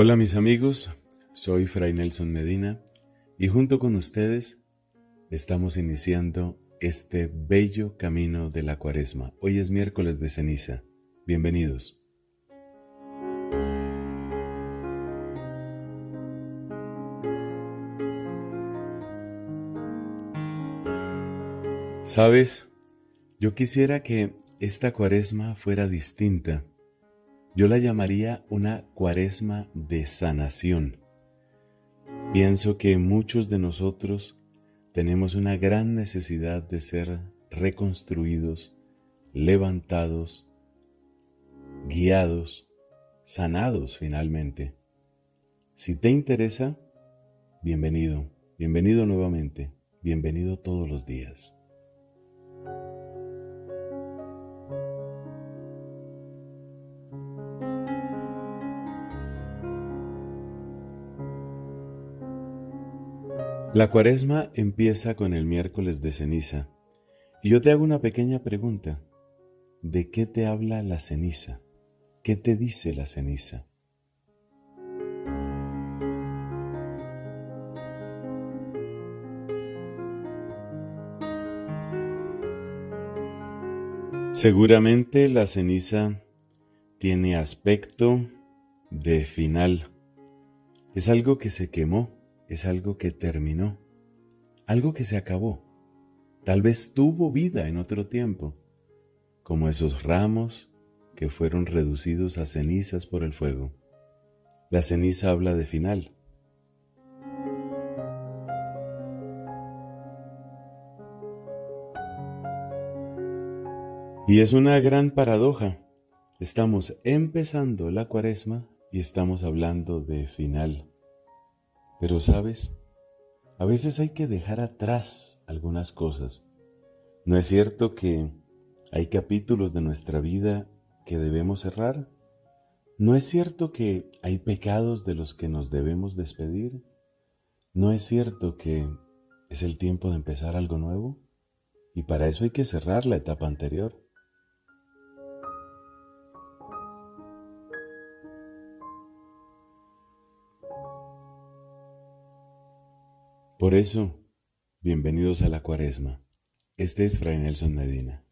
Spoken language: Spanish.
Hola mis amigos, soy Fray Nelson Medina y junto con ustedes estamos iniciando este bello camino de la Cuaresma. Hoy es miércoles de ceniza. Bienvenidos. ¿Sabes? Yo quisiera que esta Cuaresma fuera distinta. Yo la llamaría una Cuaresma de sanación. Pienso que muchos de nosotros tenemos una gran necesidad de ser reconstruidos, levantados, guiados, sanados finalmente. Si te interesa, bienvenido, bienvenido nuevamente, bienvenido todos los días. La Cuaresma empieza con el miércoles de ceniza y yo te hago una pequeña pregunta. ¿De qué te habla la ceniza? ¿Qué te dice la ceniza? Seguramente la ceniza tiene aspecto de final. Es algo que se quemó, es algo que terminó, algo que se acabó. Tal vez tuvo vida en otro tiempo, como esos ramos que fueron reducidos a cenizas por el fuego. La ceniza habla de final. Y es una gran paradoja. Estamos empezando la Cuaresma y estamos hablando de final. Pero ¿sabes? A veces hay que dejar atrás algunas cosas. ¿No es cierto que hay capítulos de nuestra vida que debemos cerrar? ¿No es cierto que hay pecados de los que nos debemos despedir? ¿No es cierto que es el tiempo de empezar algo nuevo? Y para eso hay que cerrar la etapa anterior. Por eso, bienvenidos a la Cuaresma. Este es Fray Nelson Medina.